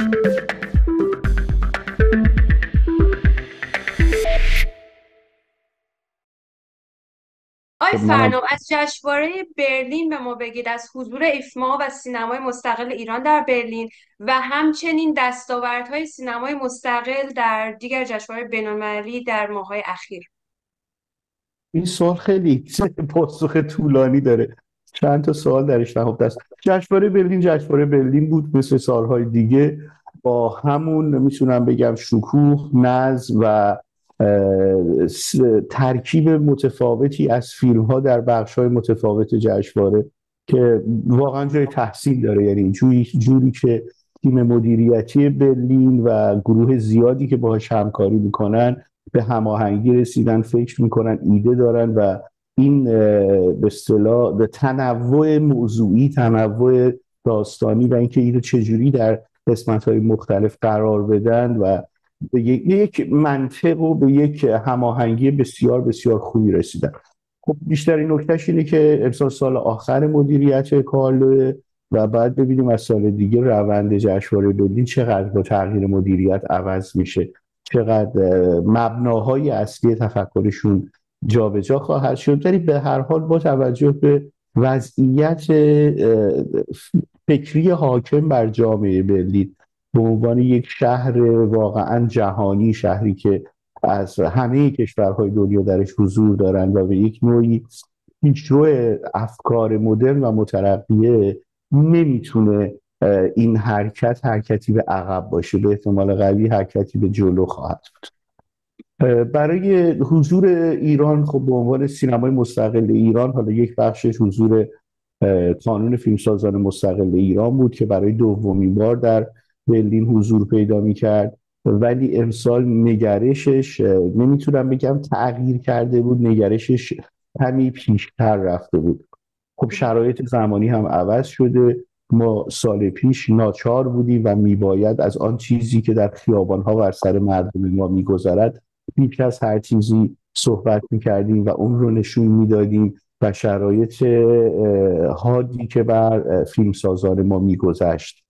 آی خب منم فرنام، از جشنواره برلین به ما بگید، از حضور ایفما و سینمای مستقل ایران در برلین و همچنین دستاوردهای سینمای مستقل در دیگر جشنواره بین‌المللی در ماه‌های اخیر. این سوال خیلی پاسخ طولانی داره، چند تا سوال درش نهفته است. جشنواره برلین بود مثل سالهای دیگه، با همون میتونم بگم شکوه، نظم و ترکیب متفاوتی از فیلم ها در بخش های متفاوت جشنواره که واقعا جای تحسین داره. یعنی جوری که تیم مدیریتی برلین و گروه زیادی که باهاش همکاری میکنن به هماهنگی رسیدن، فکر میکنن، ایده دارن و این به اصطلاح به تنوع موضوعی، تنوع داستانی و اینکه اینو چجوری در قسمت‌های مختلف قرار بدن و به یک منطق و به یک هماهنگی بسیار بسیار خوبی رسیدن. خب بیشترین نکتهش اینه که امسال سال آخر مدیریت کارلوه و بعد ببینیم از سال دیگه روند جشنواره برلین چقدر با تغییر مدیریت عوض میشه، چقدر مبناهای اصلی تفکرشون جابجا خواهد شد. ولی به هر حال با توجه به وضعیت فکری حاکم بر جامعه برلین به عنوان یک شهر واقعا جهانی، شهری که از همه کشورهای دنیا درش حضور دارن و به یک نوعی پیشرو افکار مدرن و مترقیه، نمیتونه این حرکتی به عقب باشه، به احتمال قوی حرکتی به جلو خواهد بود. برای حضور ایران، خب به عنوان سینمای مستقل ایران، حالا یک بخشش حضور کانون فیلمسازان مستقل ایران بود که برای دومین بار در برلین حضور پیدا می‌کرد، ولی امسال نگرشش نمیتونم بگم تغییر کرده بود، نگرشش کمی پیشتر رفته بود. خب شرایط زمانی هم عوض شده. ما سال پیش ناچار بودیم و میباید از آن چیزی که در خیابان‌ها بر سر مردم ما میگذرد بیش از هر چیزی صحبت میکردیم و اون رو نشون میدادیم و شرایط حادی که بر فیلمسازان ما میگذشت.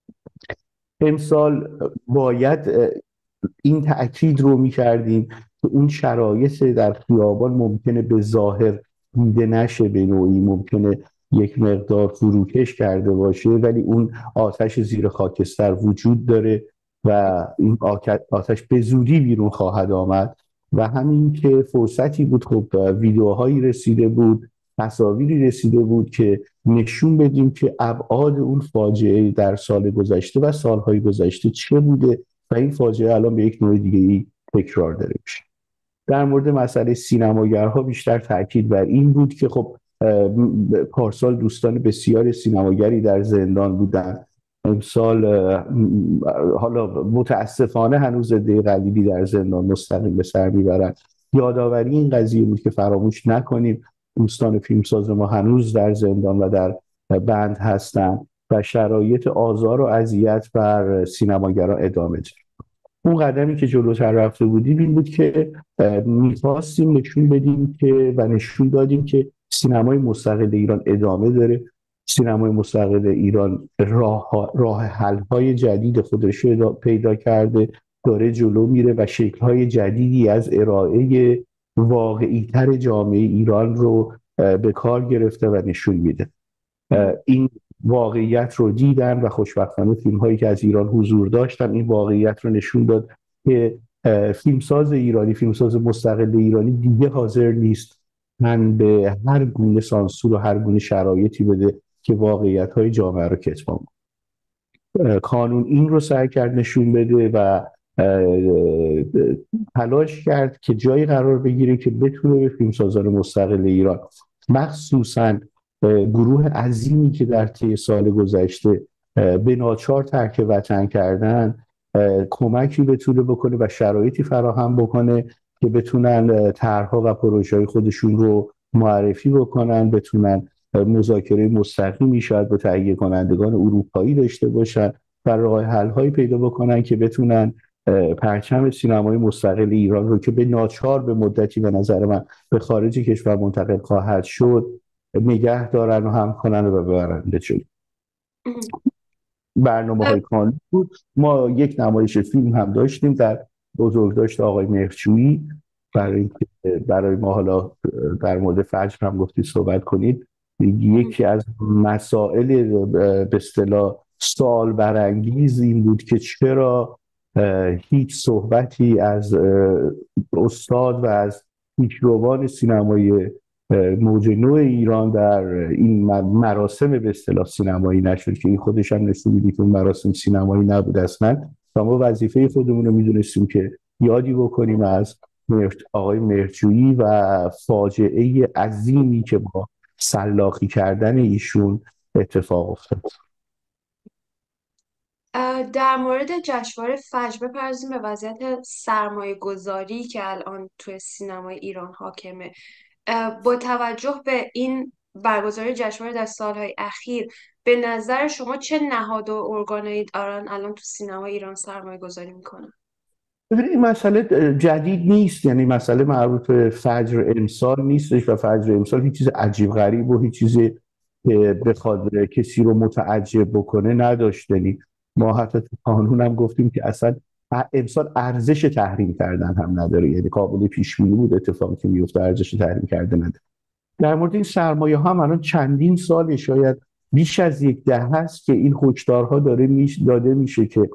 امسال باید این تأکید رو میکردیم که اون شرایط در خیابان ممکنه به ظاهر دیده نشه، به نوعی ممکنه یک مقدار فروکش کرده باشه، ولی اون آتش زیر خاکستر وجود داره و این آتش به زودی بیرون خواهد آمد. و همین که فرصتی بود، خب ویدیوهایی رسیده بود، تصاویری رسیده بود که نشون بدیم که ابعاد اون فاجعه در سال گذشته و سالهای گذشته چه بوده و این فاجعه الان به یک نوع دیگه‌ای تکرار داره میشه. در مورد مسئله سینماگرها بیشتر تاکید بر این بود که خب پارسال دوستان بسیار سینماگری در زندان بودن، امسال حالا متاسفانه هنوز عده قلیلی در زندان مستقیم به سر میبرن. یادآوری این قضیه بود که فراموش نکنیم دوستان فیلمساز ما هنوز در زندان و در بند هستن و شرایط آزار و اذیت بر سینماگران ادامه داره. اون قدمی که جلوتر رفته بودیم این بود که میخواستیم نشون بدیم که و نشون دادیم که سینمای مستقل ایران ادامه داره. سینمای مستقل ایران راه حل‌های جدید خودش رو پیدا کرده، داره جلو میره و شکل‌های جدیدی از ارائه واقعی‌تر جامعه ایران رو به کار گرفته و نشون میده. این واقعیت رو دیدن و خوشبختانه فیلم هایی که از ایران حضور داشتن این واقعیت رو نشون داد که فیلمساز ایرانی، فیلمساز مستقل ایرانی دیگه حاضر نیست من به هر گونه سانسور و هر گونه شرایطی بده که واقعیت های جامعه رو کتمان کنه. کانون این رو سعی کرد نشون بده و تلاش کرد که جایی قرار بگیره که بتونه به فیلمسازان مستقل ایران، مخصوصاً گروه عظیمی که در طی سال گذشته به ناچار ترک وطن کردن، کمکی بتونه بکنه و شرایطی فراهم بکنه که بتونن طرح‌ها و پروژه‌های خودشون رو معرفی بکنن، بتونن مذاکره مستقیمی شاید با تهیه کنندگان اروپایی داشته باشن و راه حل‌هایی پیدا بکنن که بتونن پرچم سینمای مستقل ایران رو که به ناچار به مدتی به نظر من به خارج کشور منتقل خواهد شد نگه دارن و هم کنن و ببرن به جلو. برنامه‌های کانون بود. ما یک نمایش فیلم هم داشتیم در بزرگداشت آقای مهرجویی، برای اینکه برای ما حالا در مورد فجر هم گفتی صحبت کنید. یکی از مسائل به اصطلاح سوال برانگیز این بود که چرا هیچ صحبتی از استاد و از پیشروان سینمای موج نو ایران در این مراسم به اصطلاح سینمایی نشد، که این خودش هم نشون میده که اون مراسم سینمایی نبود اصلا. و ما وظیفه خودمون رو میدونستیم که یادی بکنیم از آقای مهرجویی و فاجعه عظیمی که با سلاخی کردن ایشون اتفاق افتاد. در مورد جشنواره فجر بپردازیم به وضعیت سرمایه گذاری که الان توی سینمای ایران حاکمه. با توجه به این برگزاری جشنواره در سالهای اخیر، به نظر شما چه نهاد و ارگانایی دارن الان تو سینمای ایران سرمایه گذاری میکنن؟ ببینید این مسئله جدید نیست، یعنی مسئله مربوط به فجر امسال نیستش و فجر امسال هیچ چیز عجیب غریب و هیچ چیز بخواد کسی رو متعجب بکنه نداشتنی. ما حتی تو قانون هم گفتیم که اصلا امسال ارزش تحریم کردن هم نداره، یعنی قابل پیش بینی بود اتفاقی که میفته، ارزش تحریم کردن نداره. در مورد این سرمایه ها الان چندین سال، شاید بیش از یک دهه هست که این هشدارها داده میشه که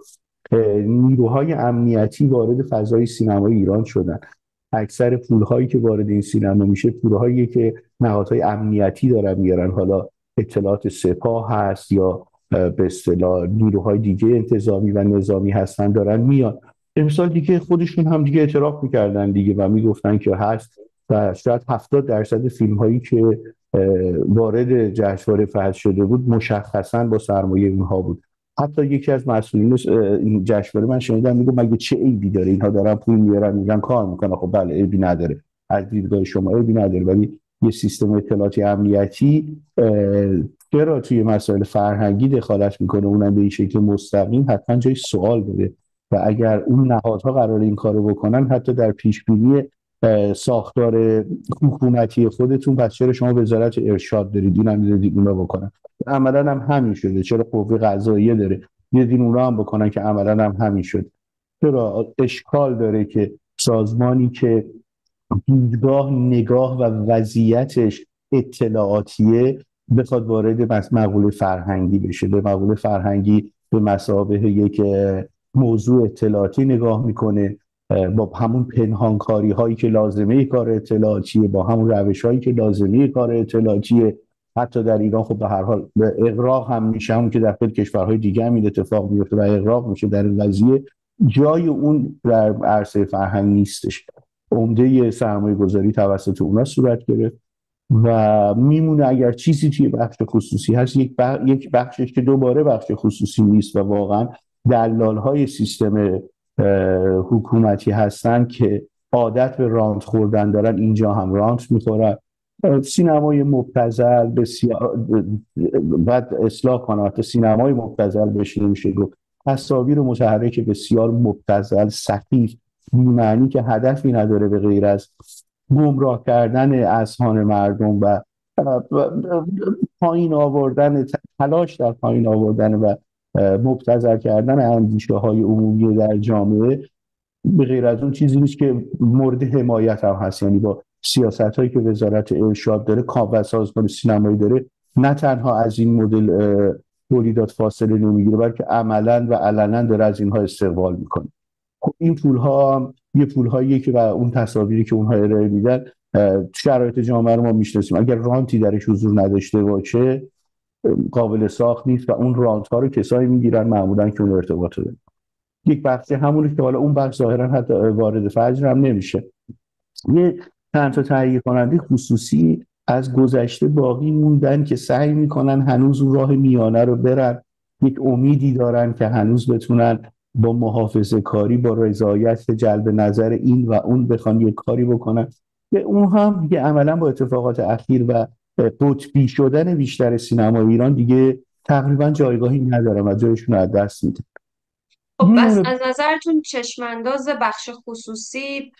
نیروهای امنیتی وارد فضای سینمای ایران شدن. اکثر پولهایی که وارد این سینما میشه پولهایی که نهادهای امنیتی دارن میارن، حالا اطلاعات سپاه هست یا به اصطلاح نیروهای دیگه انتظامی و نظامی هستن دارن میان. امسال دیگه خودشون هم دیگه اعتراف میکردن دیگه و میگفتن که هست و شاید 70% فیلم هایی که وارد جشنواره فجر شده بود مشخصا با سرمایه اونها بود. حتی یکی از مسئولین این جشنواره من شنیدم میگه مگه چه عیبی داره، اینها دارن پول میارن میگن کار میکنن. خب بله عیبی نداره، از دیدگاه شما عیبی نداره، ولی یه سیستم اطلاعاتی امنیتی چرا توی مسائل فرهنگی دخالت میکنه، اونم به این شکل مستقیم، حتما جای سوال داره. و اگر اون نهادها قراره این کارو بکنن، حتی در پیش بینی ساختار حکومتی خودتون، پس چرا شما وزارت ارشاد دارید این هم میذارید اونا بکنن؟ عملا هم همین شده. چرا قوه قضاییه داره میذارید اونا هم بکنن که عملا هم همین شد؟ چرا اشکال داره که سازمانی که دیدگاه، نگاه و وضعیتش اطلاعاتیه بخواد وارد مقوله فرهنگی بشه؟ به مقوله فرهنگی به مثابه یک موضوع اطلاعاتی نگاه میکنه، با همون پنهانکاری هایی که لازمه کار اطلاعاتیه، با همون روش هایی که لازمه کار اطلاعاتیه. حتی در ایران خب به هر حال اغراق هم میشه، همون که در خیلی کشورهای دیگه هم این اتفاق میفته و اغراق میشه. در این قضیه جای اون در عرصه فرهنگ نیستش. عمده سرمایه گذاری توسط اونا صورت گرفت و میمونه اگر چیزی توی بخش خصوصی هست، یک بخشش که دوباره بخش خصوصی نیست و واقعا دلال‌های سیستم حکومتی هستن که عادت به رانت خوردن دارن، اینجا هم رانت میخورن. سینمای مبتذل بسیار بعد اصلاح کنم، حتی سینمای مبتذل بشه نمیشه گفت، تصاویر متحرک بسیار مبتذل، سخیف، بی‌معنی که هدفی نداره به غیر از گمراه کردن اذهان مردم و پایین آوردن، تلاش در پایین آوردن و مبتذل کردن اندیشه های عمومی در جامعه. به غیر از اون چیزی نیست که مورد حمایت هم هست. یعنی با سیاست هایی که وزارت ارشاد داره و سازمان سینمایی داره، نه تنها از این مدل تولیدات فاصله نمیگیره، بلکه عملا و علنا داره از اینها استقبال میکنه. خب این پولها یه پولهاییه که و اون تصاویری که اونها ارائه میدن شرایط جامعه رو ما میشناسیم. اگر رانتی درش حضور نداشته باشه قابل ساخت نیست و اون رانت ها رو کسایی میگیرن معمولا که اون ارتباط داره. یک بخش همونه که حالا اون بخش ظاهرا حتی وارد فجر هم نمیشه. یه چند تا تهیه کننده خصوصی از گذشته باقی موندن که سعی میکنن هنوز اون راه میانه رو برن، یک امیدی دارن که هنوز بتونن با محافظه کاری، با رضایت جلب نظر این و اون بخوان یک کاری بکنن. اون هم دیگه عملا با اتفاقات اخیر و قطبی شدن بیشتر سینما ایران دیگه تقریبا جایگاهی ندارن و جایشون رو از دست میدن. خب بس از نظرتون چشمانداز بخش خصوصی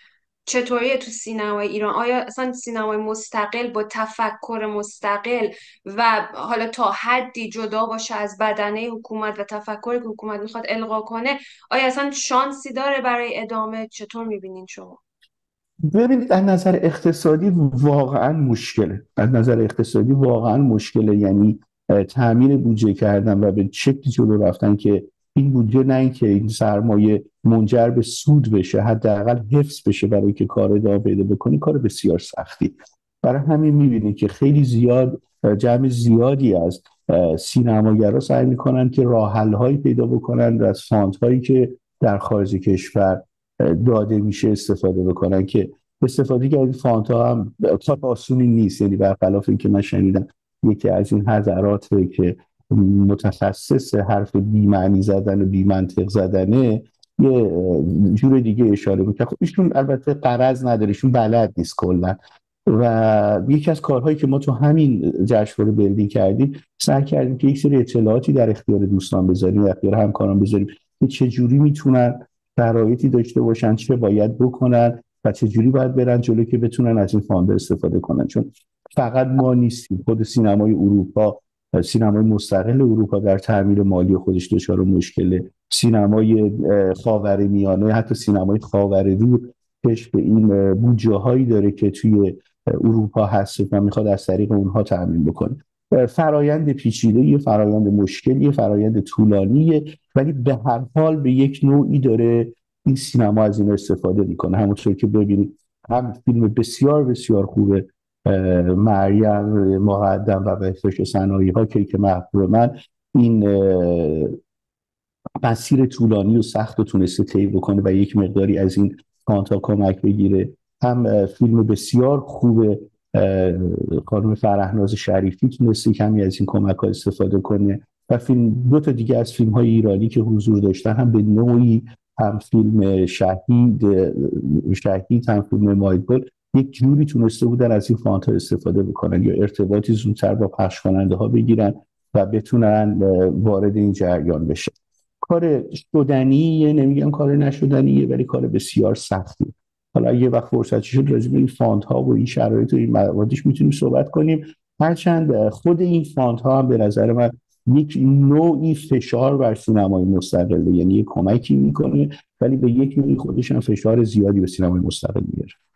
چطوریه تو سینمای ایران؟ آیا اصلا سینمای مستقل با تفکر مستقل و حالا تا حدی جدا باشه از بدنه حکومت و تفکری که حکومت میخواد القا کنه، آیا اصلا شانسی داره برای ادامه؟ چطور میبینین شما؟ ببینید از نظر اقتصادی واقعا مشکله، از نظر اقتصادی واقعا مشکله. یعنی تامین بودجه کردن و به شکلی جلو رفتن که این بودجه نه اینکه این سرمایه منجر به سود بشه، حداقل حفظ بشه برای که کار ادامه پیدا بکنی، کار بسیار سختی. برای همین میبینید که خیلی زیاد جمع زیادی از سینماگرا سعی میکنن که راه حل هایی پیدا بکنن از فاند هایی که در خارج کشور داده میشه استفاده بکنن، که استفاده که از فانت ها هم کار آسونی نیست. یعنی برخلاف اینکه من شنیدم یکی از این حضرات که متخصص حرف بی معنی زدن و بی منطق زدنه یه جور دیگه اشاره میکنه. خب ایشون البته غرض نداره، ایشون بلد نیست کلا. و یکی از کارهایی که ما تو همین جشنواره برلین کردیم، سعی کردیم که یک سری اطلاعاتی در اختیار دوستان بذاریم، در اختیار همکاران بذاریم که چجوری میتونن شرایطی داشته باشن، چه باید بکنن و چه جوری باید برن جلو که بتونن از این فاند استفاده کنن. چون فقط ما نیستیم، خود سینمای اروپا، سینمای مستقل اروپا در تعمیر مالی خودش دچار مشکله. سینمای خاورمیانه، حتی سینمای خاوردور پیش به این بودجه هایی داره که توی اروپا هست و میخواد از طریق اونها تامین بکنه. فرایند پیچیده، یه فرایند مشکلی، یه فرایند طولانیه، ولی به هر حال به یک نوعی داره این سینما از این استفاده میکنه. همونطور که ببینید هم فیلم بسیار بسیار خوبه مریم مقدم و بهشت صنایع ها که محبوب من، این مسیر طولانی و سخت رو تونسته طی بکنه و یک مقداری از این کانتا کمک بگیره. هم فیلم بسیار خوب خانم فرهناز شریفی تونسته کمی از این کمک ها استفاده کنه. و فیلم دو تا دیگه از فیلم های ایرانی که حضور داشتن، هم به نوعی هم فیلم شهید هم فیلم مایدبال، یک جوری تونسته بودن از این فانت ها استفاده بکنن یا ارتباطی زودتر با پخش کننده ها بگیرن و بتونن وارد این جریان بشن. کار شدنیه، نمیگم کار نشدنیه، ولی کار بسیار سختی. حالا یه وقت فرصتی شد راجع به این فاند ها و این شرایط و این مواردش میتونیم صحبت کنیم. هرچند خود این فاند ها هم به نظر من یک نوعی فشار بر سینمای مستقله، یعنی یک کمکی میکنه ولی به یک نوعی خودش هم فشار زیادی به سینمای مستقل میاره.